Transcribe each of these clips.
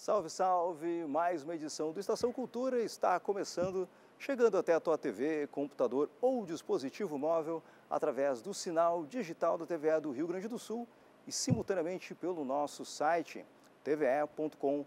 Salve, salve! Mais uma edição do Estação Cultura está começando, chegando até a tua TV, computador ou dispositivo móvel através do sinal digital da TVE do Rio Grande do Sul e simultaneamente pelo nosso site tve.com.br.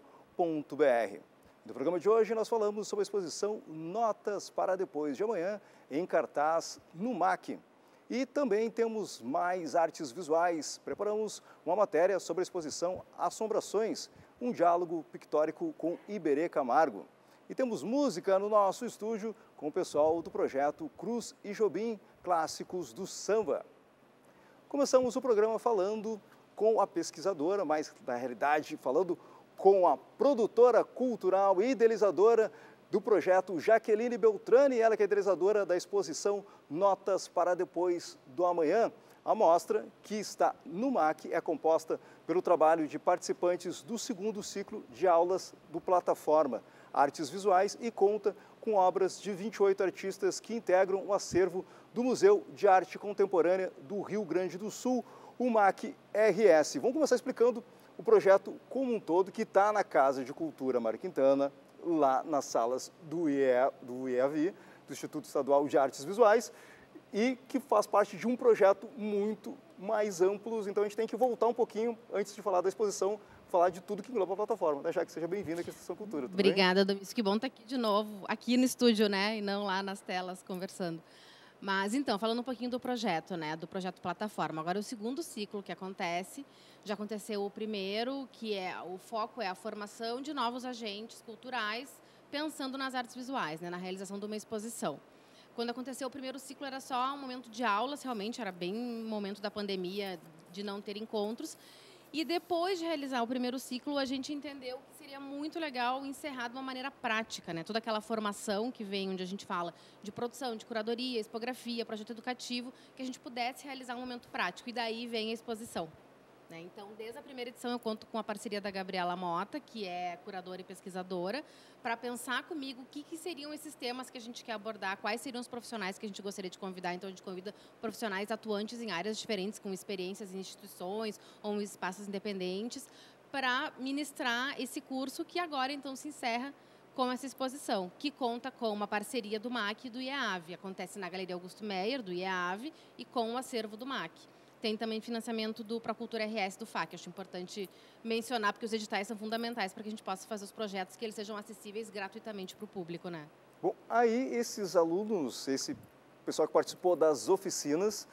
No programa de hoje nós falamos sobre a exposição Notas para Depois de Amanhã em cartaz no MAC. E também temos mais artes visuais. Preparamos uma matéria sobre a exposição Assombrações, um diálogo pictórico com Iberê Camargo. E temos música no nosso estúdio com o pessoal do projeto Cruz e Jobim, clássicos do samba. Começamos o programa falando com a pesquisadora, mas na realidade falando com a produtora cultural e idealizadora do projeto Jaqueline Beltrani, ela que é idealizadora da exposição Notas para Depois do Amanhã. A mostra, que está no MAC, é composta pelo trabalho de participantes do segundo ciclo de aulas do Plataforma Artes Visuais e conta com obras de 28 artistas que integram o acervo do Museu de Arte Contemporânea do Rio Grande do Sul, o MAC RS. Vamos começar explicando o projeto como um todo, que está na Casa de Cultura Mário Quintana, lá nas salas do IEAVI, do Instituto Estadual de Artes Visuais, e que faz parte de um projeto muito mais amplo. Então a gente tem que voltar um pouquinho, antes de falar da exposição, falar de tudo que engloba a plataforma. Deixar que seja bem-vinda aqui à Estação Cultura. Obrigada, Domingos. Que bom estar aqui de novo, aqui no estúdio, né, e não lá nas telas conversando. Mas, então, falando um pouquinho do projeto, né, do projeto Plataforma. Agora, o segundo ciclo que acontece, já aconteceu o primeiro, que o foco é a formação de novos agentes culturais, pensando nas artes visuais, né, na realização de uma exposição. Quando aconteceu o primeiro ciclo, era só um momento de aulas, realmente, era bem momento da pandemia, de não ter encontros. E depois de realizar o primeiro ciclo, a gente entendeu que seria muito legal encerrar de uma maneira prática, né? Toda aquela formação que vem, onde a gente fala de produção, de curadoria, expografia, projeto educativo, que a gente pudesse realizar um momento prático. E daí vem a exposição, né? Então, desde a primeira edição, eu conto com a parceria da Gabriela Mota, que é curadora e pesquisadora, para pensar comigo o que seriam esses temas que a gente quer abordar, quais seriam os profissionais que a gente gostaria de convidar. Então, a gente convida profissionais atuantes em áreas diferentes, com experiências em instituições ou em espaços independentes, para ministrar esse curso que agora, então, se encerra com essa exposição, que conta com uma parceria do MAC e do IEAV. Acontece na Galeria Augusto Meyer, do IEAV, e com o acervo do MAC. Tem também financiamento do Procultura RS do FAC. Acho importante mencionar, porque os editais são fundamentais para que a gente possa fazer os projetos que eles sejam acessíveis gratuitamente para o público, né? Bom, aí esses alunos, esse pessoal que participou das oficinas,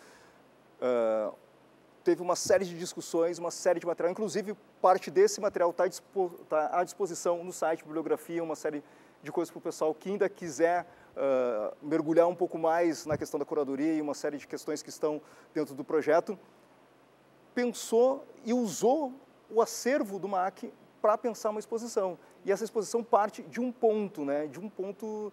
teve uma série de discussões, uma série de material, inclusive parte desse material está à disposição no site, bibliografia, uma série de coisas para o pessoal que ainda quiser mergulhar um pouco mais na questão da curadoria e uma série de questões que estão dentro do projeto. Pensou e usou o acervo do MAC para pensar uma exposição. E essa exposição parte de um ponto, né, de um ponto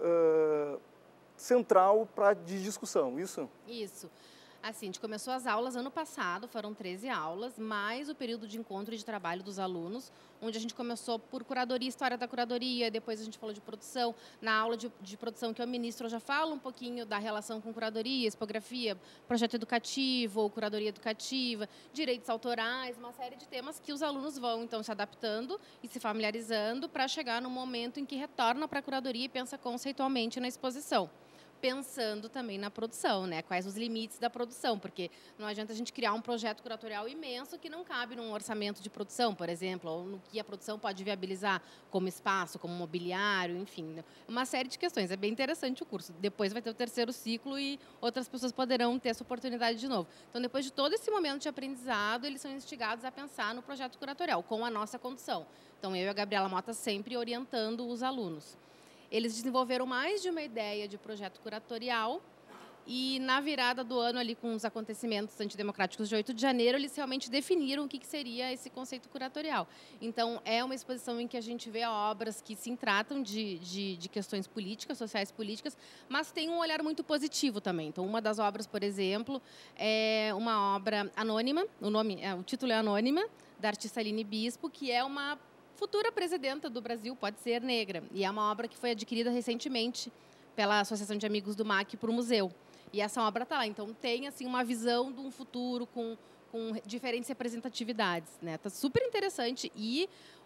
central de discussão, isso? Isso. Assim, a gente começou as aulas ano passado, foram 13 aulas, mais o período de encontro e de trabalho dos alunos, onde a gente começou por curadoria, história da curadoria, depois a gente falou de produção. Na aula de produção que eu ministro, eu já falo um pouquinho da relação com curadoria, expografia, projeto educativo ou curadoria educativa, direitos autorais, uma série de temas que os alunos vão, então, se adaptando e se familiarizando para chegar no momento em que retorna para a curadoria e pensa conceitualmente na exposição. Pensando também na produção, né? Quais os limites da produção, porque não adianta a gente criar um projeto curatorial imenso que não cabe num orçamento de produção, por exemplo, ou no que a produção pode viabilizar como espaço, como mobiliário, enfim, uma série de questões. É bem interessante o curso. Depois vai ter o terceiro ciclo e outras pessoas poderão ter essa oportunidade de novo. Então, depois de todo esse momento de aprendizado, eles são instigados a pensar no projeto curatorial, com a nossa condução. Então, eu e a Gabriela Mota sempre orientando os alunos. Eles desenvolveram mais de uma ideia de projeto curatorial e, na virada do ano, ali com os acontecimentos antidemocráticos de 8 de janeiro, eles realmente definiram o que seria esse conceito curatorial. Então, é uma exposição em que a gente vê obras que se tratam de questões políticas, sociais políticas, mas tem um olhar muito positivo também. Então, uma das obras, por exemplo, é uma obra anônima, o título é Anônima, da artista Aline Bispo, que é uma futura presidenta do Brasil, pode ser negra. E é uma obra que foi adquirida recentemente pela Associação de Amigos do MAC para o museu. E essa obra está lá. Então, tem assim, uma visão de um futuro com com diferentes representatividades, né? Tá super interessante e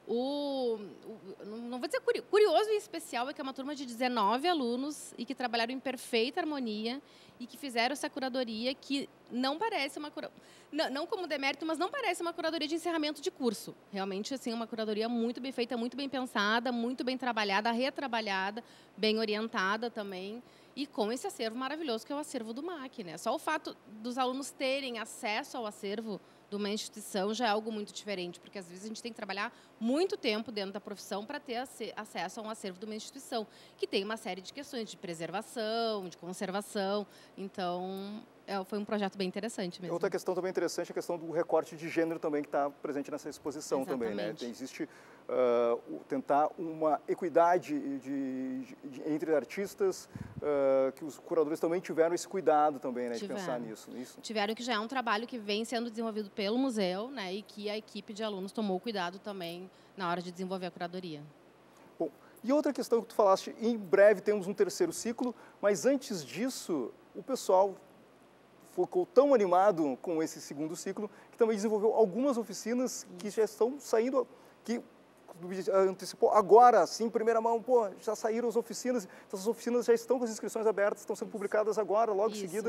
não vou dizer curioso e especial é que é uma turma de 19 alunos e que trabalharam em perfeita harmonia e que fizeram essa curadoria que não parece uma não como demérito, mas não parece uma curadoria de encerramento de curso. Realmente, assim, uma curadoria muito bem feita, muito bem pensada, muito bem trabalhada, retrabalhada, bem orientada também. E com esse acervo maravilhoso que é o acervo do MAC, né? Só o fato dos alunos terem acesso ao acervo de uma instituição já é algo muito diferente, porque às vezes a gente tem que trabalhar muito tempo dentro da profissão para ter acesso a um acervo de uma instituição, que tem uma série de questões de preservação, de conservação. Então, foi um projeto bem interessante mesmo. Outra questão também interessante é a questão do recorte de gênero também que está presente nessa exposição. Exatamente. Também, né? Existe tentar uma equidade entre artistas, que os curadores também tiveram esse cuidado também, né, de pensar nisso. Tiveram, que já é um trabalho que vem sendo desenvolvido pelo museu, né, e que a equipe de alunos tomou cuidado também na hora de desenvolver a curadoria. Bom, e outra questão que tu falaste, em breve temos um terceiro ciclo, mas antes disso, o pessoal ficou tão animado com esse segundo ciclo que também desenvolveu algumas oficinas que já estão saindo, que antecipou agora, sim, em primeira mão, já saíram as oficinas, essas oficinas já estão com as inscrições abertas, estão sendo publicadas agora, logo em seguida,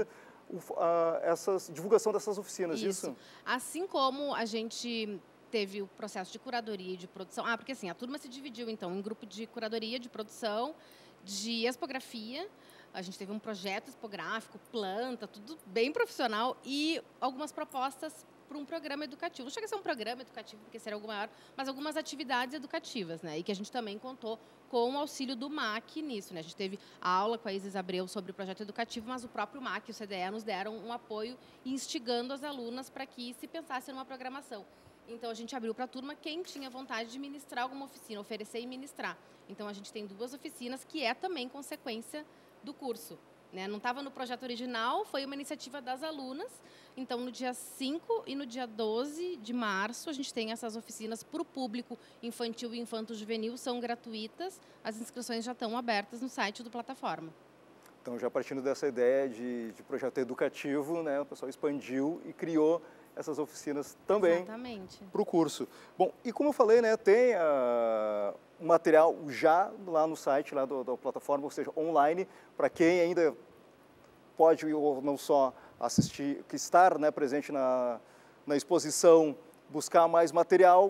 essa divulgação dessas oficinas, isso? Assim como a gente teve o processo de curadoria e de produção, porque assim, a turma se dividiu, então, em grupo de curadoria, de produção, de expografia. A gente teve um projeto expográfico, planta, tudo bem profissional e algumas propostas para um programa educativo. Não chega a ser um programa educativo, porque seria algo maior, mas algumas atividades educativas, né? E que a gente também contou com o auxílio do MAC nisso, né? A gente teve a aula com a Isis Abreu sobre o projeto educativo, mas o próprio MAC e o CDE nos deram um apoio instigando as alunas para que se pensasse numa programação. Então, a gente abriu para a turma quem tinha vontade de ministrar alguma oficina, oferecer e ministrar. Então, a gente tem 2 oficinas, que é também consequência do curso, né? Não estava no projeto original, foi uma iniciativa das alunas. Então, no dia 5 e no dia 12 de março, a gente tem essas oficinas para o público infantil e infanto-juvenil, são gratuitas. As inscrições já estão abertas no site do plataforma. Então, já partindo dessa ideia de projeto educativo, né, o pessoal expandiu e criou essas oficinas também para o curso. Bom, e como eu falei, né, tem o material já lá no site lá da plataforma, ou seja, online, para quem ainda pode ou não só assistir, que estar, né, presente na exposição, buscar material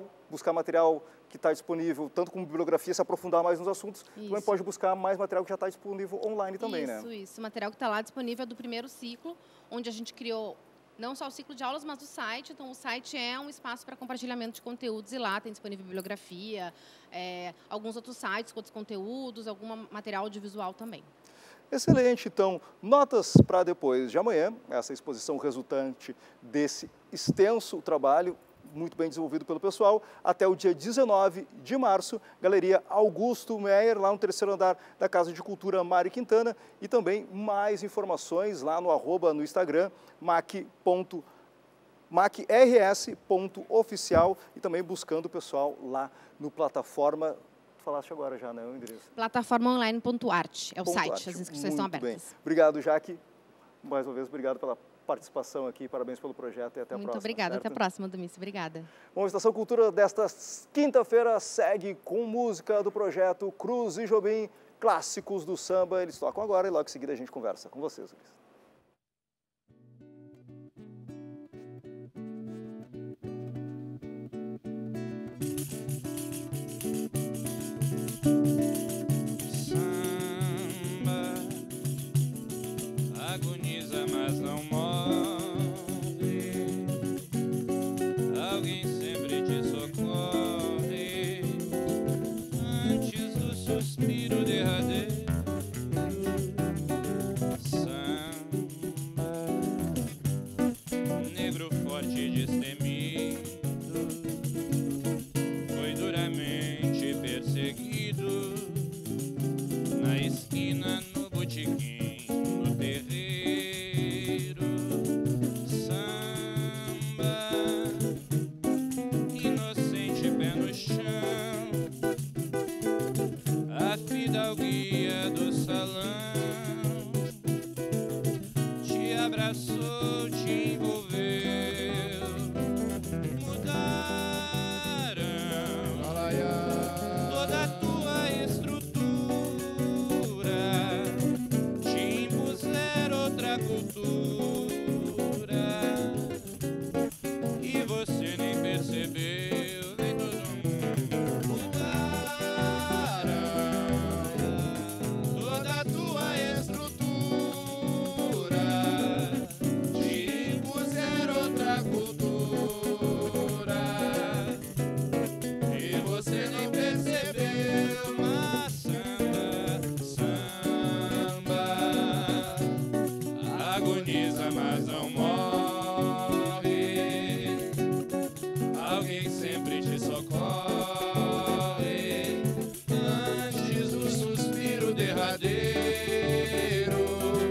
que está disponível, tanto como bibliografia, se aprofundar mais nos assuntos, também pode buscar mais material que já está disponível online também, né? Isso. O material que está lá disponível é do primeiro ciclo, onde a gente criou não só o ciclo de aulas, mas o site. Então, o site é um espaço para compartilhamento de conteúdos e lá tem disponível bibliografia, alguns outros sites com outros conteúdos, algum material audiovisual também. Excelente, então, notas para depois de amanhã, essa exposição resultante desse extenso trabalho, muito bem desenvolvido pelo pessoal, até o dia 19 de março, Galeria Augusto Meyer, lá no 3º andar da Casa de Cultura Mário Quintana, e também mais informações lá no @ no Instagram, macrs.oficial, e também buscando o pessoal lá no plataforma. Falaste agora já, né, o endereço? Plataformaonline.art, é o site, as inscrições estão abertas. Bem. Obrigado, Jaque. Mais uma vez, obrigado pela participação aqui, parabéns pelo projeto e até a próxima. Muito obrigada, certo? Até a próxima, Domice, obrigada. Bom, a Estação Cultura desta quinta-feira segue com música do projeto Cruz e Jobim, clássicos do samba. Eles tocam agora e logo em seguida a gente conversa com vocês, Luiz. Agoniza, mas não morre. Alguém sempre te socorre antes do suspiro derradeiro. Samba, negro forte e destemido, foi duramente perseguido na esquina, no botequim. Fidalguia do salão te abraçou, te envolveu verdadeiro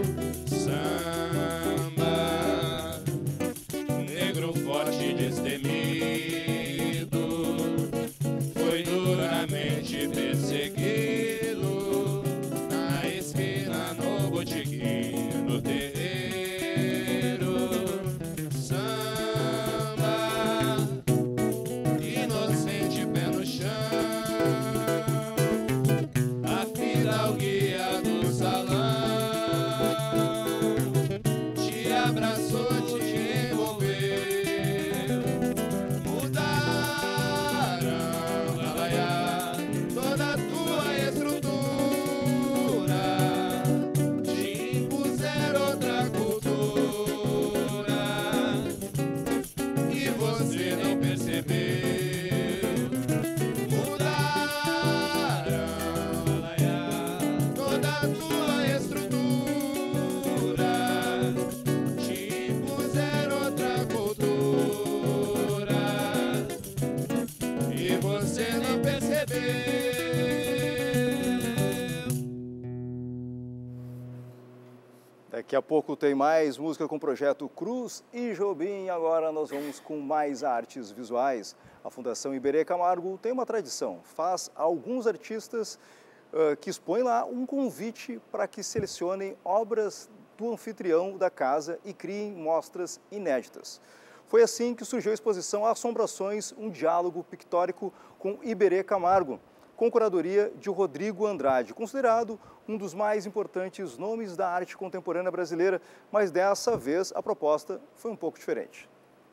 samba, negro forte destemido, foi duramente perseguido na esquina, no botequim, no terreiro. Samba, inocente pé no chão, a fidalguia do salão te abraçou, te envolveu. Mudaram, lalaiá, toda a tua estrutura, te impuseram outra cultura e você não percebeu. Mudaram, lalaiá, toda a tua estrutura, te impuseram outra cultura e você não percebeu. Daqui a pouco tem mais música com o projeto Cruz e Jobim. Agora nós vamos com mais artes visuais. A Fundação Iberê Camargo tem uma tradição. Faz alguns artistas que expõem lá um convite para que selecionem obras do anfitrião da casa e criem mostras inéditas. Foi assim que surgiu a exposição Assombrações, um diálogo pictórico com Iberê Camargo, com curadoria de Rodrigo Andrade, considerado um dos mais importantes nomes da arte contemporânea brasileira, mas dessa vez a proposta foi um pouco diferente.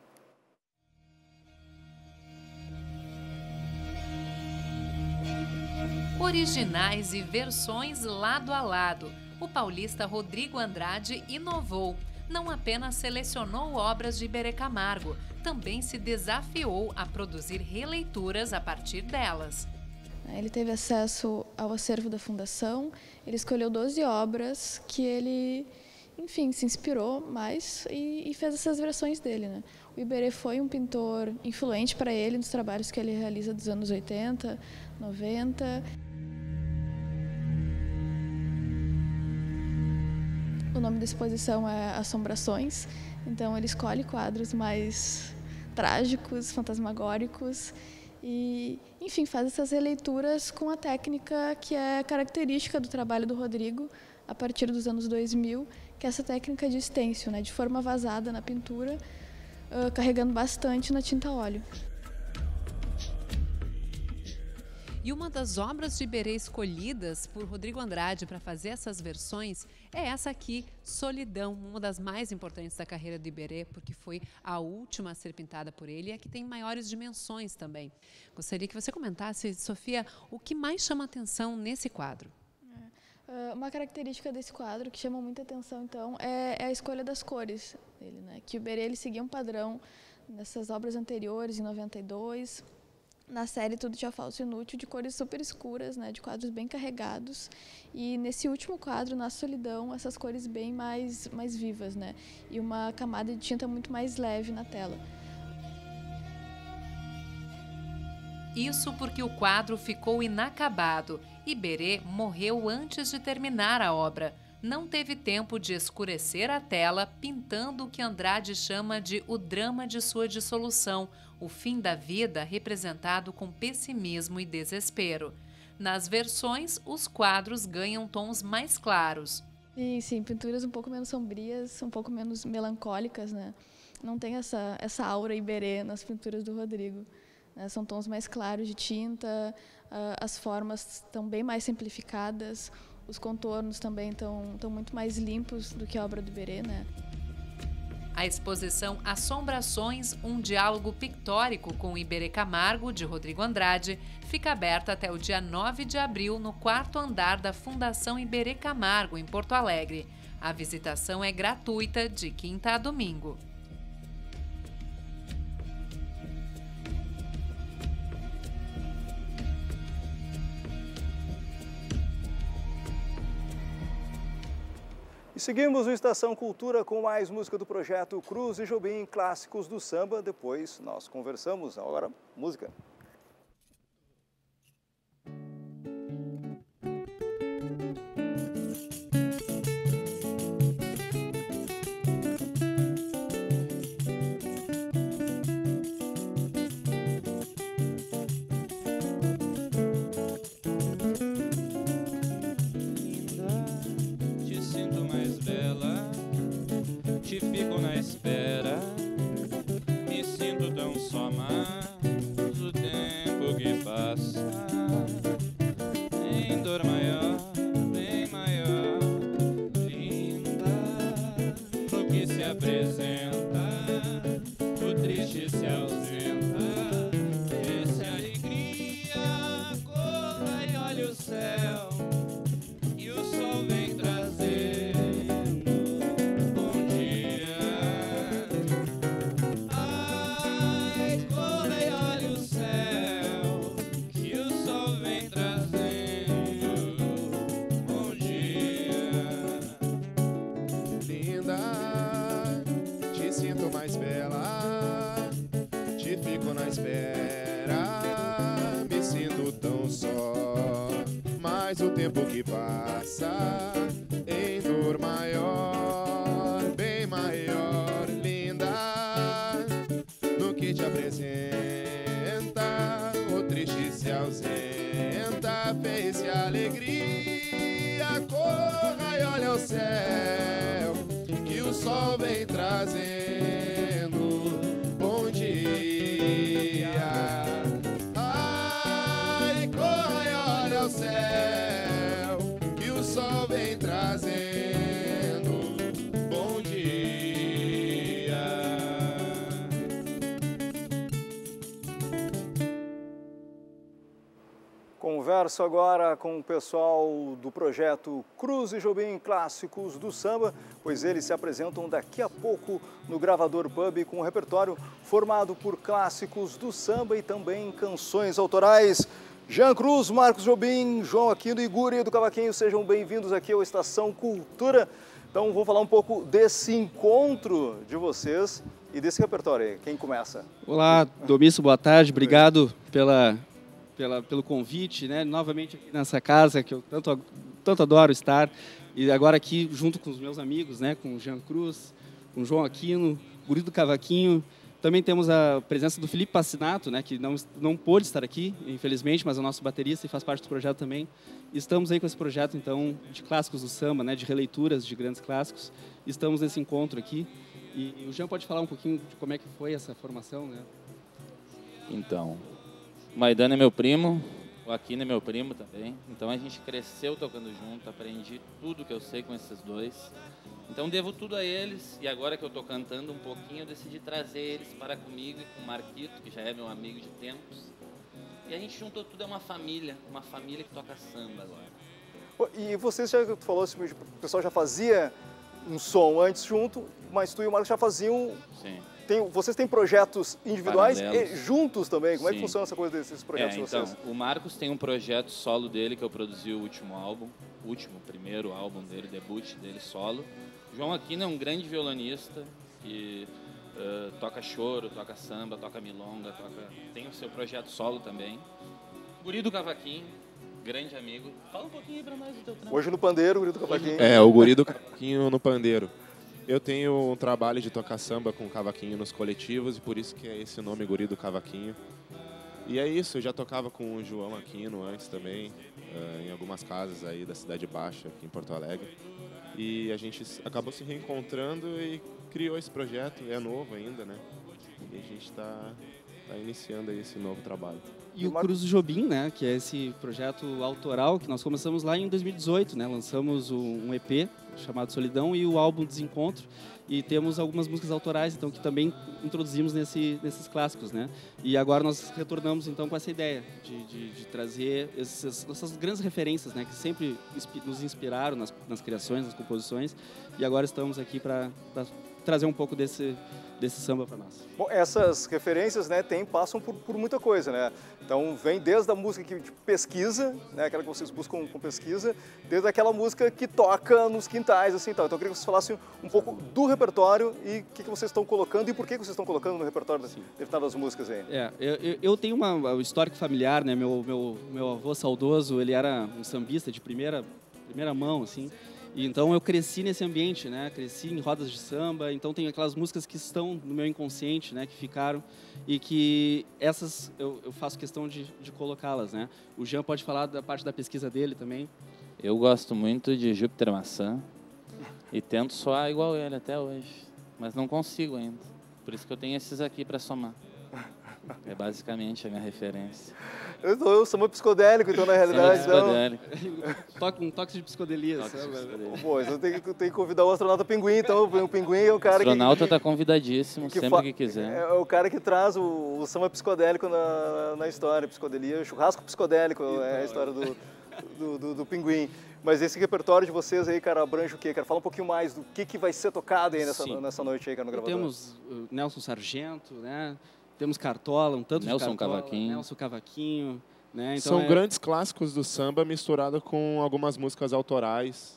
Originais e versões lado a lado, o paulista Rodrigo Andrade inovou. Não apenas selecionou obras de Iberê Camargo, também se desafiou a produzir releituras a partir delas. Ele teve acesso ao acervo da Fundação, ele escolheu 12 obras que ele, enfim, se inspirou mais e fez essas versões dele, né? O Iberê foi um pintor influente para ele nos trabalhos que ele realiza dos anos 80, 90. O nome da exposição é Assombrações, então ele escolhe quadros mais trágicos, fantasmagóricos e, enfim, faz essas releituras com a técnica que é característica do trabalho do Rodrigo a partir dos anos 2000, que é essa técnica de stencil, né, de forma vazada na pintura, carregando bastante na tinta a óleo. E uma das obras de Iberê escolhidas por Rodrigo Andrade para fazer essas versões é essa aqui, Solidão, uma das mais importantes da carreira do Iberê, porque foi a última a ser pintada por ele e a que tem maiores dimensões também. Gostaria que você comentasse, Sofia, o que mais chama atenção nesse quadro? Uma característica desse quadro que chama muita atenção, então, é a escolha das cores dele, né? Que o Iberê ele seguia um padrão nessas obras anteriores, em 92, na série Tudo Tinha Falso e Inútil, de cores super escuras, né, de quadros bem carregados. E nesse último quadro, na Solidão, essas cores bem mais vivas, né, e uma camada de tinta muito mais leve na tela. Isso porque o quadro ficou inacabado. Iberê morreu antes de terminar a obra. Não teve tempo de escurecer a tela, pintando o que Andrade chama de o drama de sua dissolução, o fim da vida representado com pessimismo e desespero. Nas versões, os quadros ganham tons mais claros. E sim, pinturas um pouco menos sombrias, um pouco menos melancólicas, né? Não tem essa aura Iberê nas pinturas do Rodrigo, né? São tons mais claros de tinta, as formas estão bem mais simplificadas, os contornos também estão muito mais limpos do que a obra do Iberê, né? A exposição Assombrações, um diálogo pictórico com Iberê Camargo, de Rodrigo Andrade, fica aberta até o dia 9 de abril no 4º andar da Fundação Iberê Camargo, em Porto Alegre. A visitação é gratuita de quinta a domingo. E seguimos o Estação Cultura com mais música do projeto Cruz e Jobim, clássicos do samba. Depois nós conversamos. Agora, música. tempo que passa em dor maior, bem maior, linda, no que te apresenta, o triste se ausenta, fez-se alegria, corra e olha o céu, que o sol vem trazendo bom dia. Ai, corra e olha o céu, que o sol vem trazendo bom dia. Converso agora com o pessoal do projeto Cruz e Jobim Clássicos do Samba, pois eles se apresentam daqui a pouco no Gravador Pub com um repertório formado por clássicos do samba e também canções autorais. Jean Cruz, Marcos Jobim, João Aquino e Guri do Cavaquinho, sejam bem-vindos aqui ao Estação Cultura. Então, vou falar um pouco desse encontro de vocês e desse repertório aí. Quem começa? Olá, Domício, boa tarde. Obrigado pelo convite, né? Novamente aqui nessa casa que eu tanto adoro estar. E agora aqui junto com os meus amigos, né? Com o Jean Cruz, com o João Aquino, Guri do Cavaquinho. Também temos a presença do Felipe Passinato, né? Que não pôde estar aqui, infelizmente, mas é o nosso baterista e faz parte do projeto também. Estamos aí com esse projeto, então, de clássicos do samba, né? De releituras de grandes clássicos. Estamos nesse encontro aqui. E o Jean pode falar um pouquinho de como é que foi essa formação, né? Então, o Maidana é meu primo, o Aquino é meu primo também. Então a gente cresceu tocando junto, aprendi tudo que eu sei com esses dois. Então devo tudo a eles, e agora que eu estou cantando um pouquinho, eu decidi trazer eles para comigo e com o Marquito, que já é meu amigo de tempos. E a gente juntou tudo, é uma família que toca samba agora. E você já falou assim, o pessoal já fazia um som antes junto, mas tu e o Marcos já faziam... Sim. Vocês têm projetos individuais Paralelos. e juntos também? Como é que Sim. funciona essa coisa desses projetos de vocês? Então, o Marcos tem um projeto solo dele, que eu produzi o último álbum, primeiro álbum dele, debut dele solo. O João Aquino é um grande violonista que toca choro, toca samba, toca milonga, tem o seu projeto solo também. Guri do Cavaquinho, grande amigo. Fala um pouquinho aí pra nós do teu trampo. Hoje no pandeiro, o Guri do Cavaquinho. É, o Guri do Cavaquinho no pandeiro. Eu tenho um trabalho de tocar samba com cavaquinho nos coletivos e por isso que é esse nome, Guri do Cavaquinho. E é isso, eu já tocava com o João Aquino antes também, em algumas casas aí da Cidade Baixa, aqui em Porto Alegre. E a gente acabou se reencontrando e criou esse projeto, é novo ainda, né? E a gente está iniciando aí esse novo trabalho. E o Cruz do Jobim, né, que é esse projeto autoral que nós começamos lá em 2018, né, lançamos um EP chamado Solidão e o álbum Desencontro, e temos algumas músicas autorais, então, que também introduzimos nesses clássicos, né, e agora nós retornamos, então, com essa ideia de trazer essas grandes referências, né, que sempre nos inspiraram nas criações, nas composições, e agora estamos aqui para trazer um pouco desse samba para nós. Bom, essas referências, né, passam por muita coisa, né? Então, vem desde a música que pesquisa, né, aquela que vocês buscam com pesquisa, desde aquela música que toca nos quintais, assim, tal. Então, eu queria que vocês falassem um pouco do repertório e o que vocês estão colocando e por que vocês estão colocando no repertório determinadas músicas aí. Eu tenho um histórico familiar, né? Meu avô saudoso, ele era um sambista de primeira mão, assim. E então eu cresci nesse ambiente, né? Cresci em rodas de samba, então tem aquelas músicas que estão no meu inconsciente, né? Que ficaram e que essas eu faço questão de colocá-las, né? O Jean pode falar da parte da pesquisa dele também. Eu gosto muito de Júpiter Maçã e tento soar igual ele até hoje, mas não consigo ainda. Por isso que eu tenho esses aqui para somar. É basicamente a minha referência. Eu sou muito psicodélico, então, na realidade... Um toque de psicodelia. Pô, eu tenho que convidar o astronauta Pinguim, então. O Pinguim é o cara que... O astronauta está convidadíssimo, sempre que quiser. É o cara que traz o samba psicodélico na história. Psicodelia, churrasco psicodélico é a história do Pinguim. Mas esse repertório de vocês aí, cara, abrange o quê? Cara, fala um pouquinho mais do que vai ser tocado aí nessa noite aí, cara, no gravador. Temos o Nelson Sargento, né? Temos Cartola, um tanto Nelson de Cartola, Cavaquinho. Nelson Cavaquinho, né? Então São grandes clássicos do samba misturado com algumas músicas autorais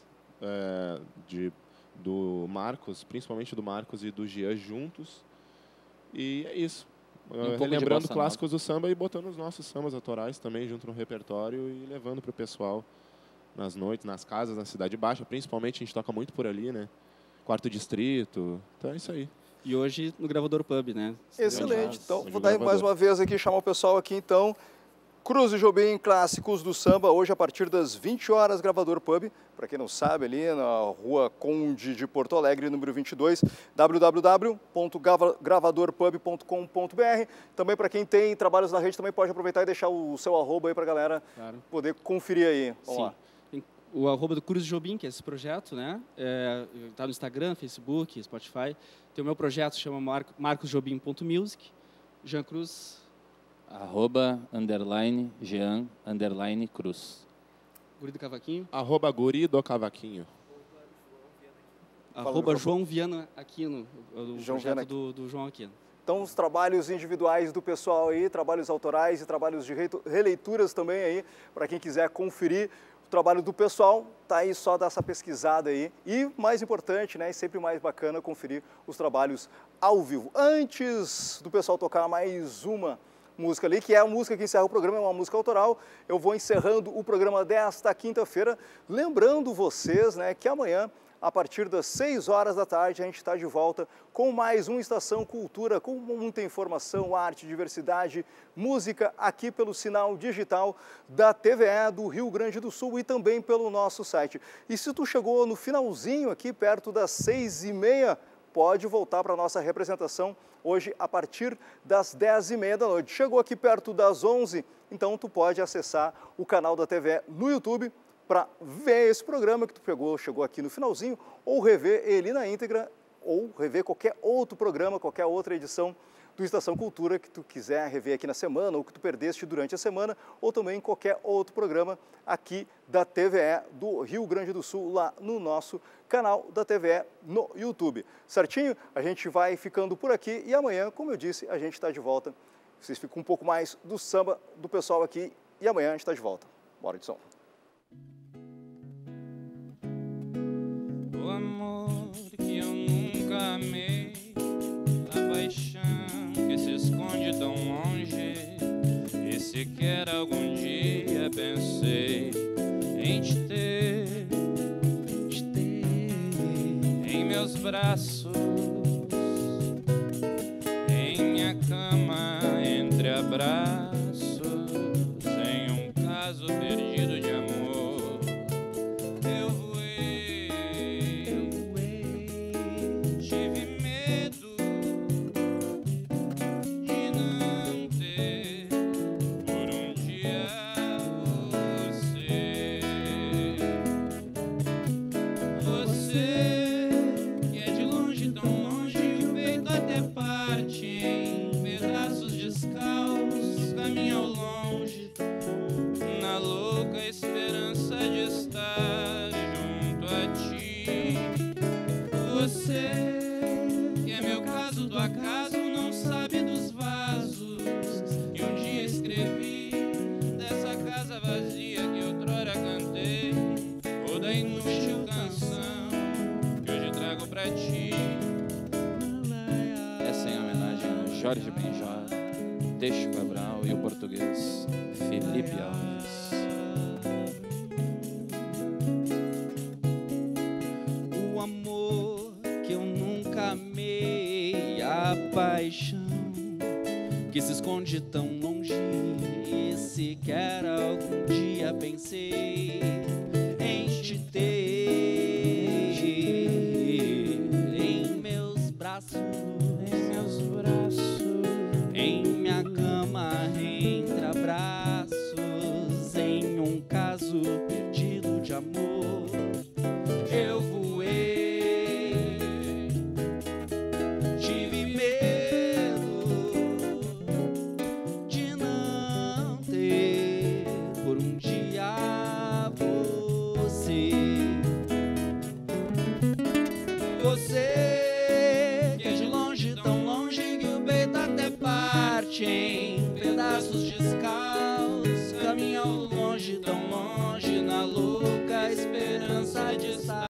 do Marcos, principalmente do Marcos e do Jean juntos. E é isso. Relembrando clássicos do samba e botando os nossos sambas autorais também junto no repertório e levando para o pessoal nas noites, nas casas, na Cidade Baixa. Principalmente a gente toca muito por ali, né? Quarto Distrito. Então é isso aí. E hoje no Gravador Pub, né? Excelente. Então, vou dar mais uma vez aqui, chamar o pessoal aqui, então. Cruz e Jobim, clássicos do samba, hoje a partir das 20 horas, Gravador Pub. Para quem não sabe, ali na Rua Conde de Porto Alegre, número 22, www.gravadorpub.com.br. Também para quem tem trabalhos na rede, também pode aproveitar e deixar o seu arroba aí para a galera poder conferir aí. Vamos lá. O arroba do Cruz e Jobim, que é esse projeto, né? Tá no Instagram, Facebook, Spotify. Tem o meu projeto, chama marcosjobim.music. Jean Cruz... @_Jean_Cruz. Guri do Cavaquinho. @Guri do Cavaquinho. João Viana Aquino, o projeto do João Aquino. Então, os trabalhos individuais do pessoal aí, trabalhos autorais e trabalhos de releituras também aí, para quem quiser conferir o trabalho do pessoal, tá aí, só dar essa pesquisada aí. E, mais importante, né, e sempre mais bacana, conferir os trabalhos ao vivo. Antes do pessoal tocar mais uma música ali, que é a música que encerra o programa, é uma música autoral. Eu vou encerrando o programa desta quinta-feira, lembrando vocês, né, que amanhã, a partir das 6 horas da tarde, a gente está de volta com mais um Estação Cultura, com muita informação, arte, diversidade, música, aqui pelo sinal digital da TVE do Rio Grande do Sul e também pelo nosso site. E se tu chegou no finalzinho aqui, perto das 6h30, pode voltar para a nossa representação hoje a partir das 10h30 da noite. Chegou aqui perto das 11h, então tu pode acessar o canal da TVE no YouTube para ver esse programa que tu chegou aqui no finalzinho, ou rever ele na íntegra, ou rever qualquer outro programa, qualquer outra edição do Estação Cultura que tu quiser rever aqui na semana, ou que tu perdeste durante a semana, ou também qualquer outro programa aqui da TVE do Rio Grande do Sul, lá no nosso canal da TVE no YouTube. Certinho? A gente vai ficando por aqui e amanhã, como eu disse, a gente está de volta. Vocês ficam um pouco mais do samba do pessoal aqui e amanhã a gente está de volta. Bora de som. O amor que eu nunca amei, a paixão que se esconde tão longe, e sequer algum dia pensei em te ter em meus braços, em minha cama, entre abraços, em um caso perdido de amor. Eu voei, tive medo de não ter por um dia você que é de longe, tão longe, que o peito até parte em pedaços descalços, caminha ao longe, na louca esperança de estar junto a ti. Você, que é meu caso do acaso, não sabe dos vasos que um dia escrevi, dessa casa vazia que outrora cantei, ou da inútil canção que hoje trago pra ti. Essa é em homenagem a Jorge Benjor, Teixo Cabral e o português Felipe Alves. O amor que eu nunca amei, a paixão que se esconde tão longe, e sequer algum dia pensei em te ter em meus braços, em minha cama, entre abraços, em um caso perdido de amor. Eu voei, tive medo de não ter por um dia você. Você que é de longe, tão longe, que o peito até parte em pedaços descalços, caminha ao longe, tão longe, na louca esperança de estar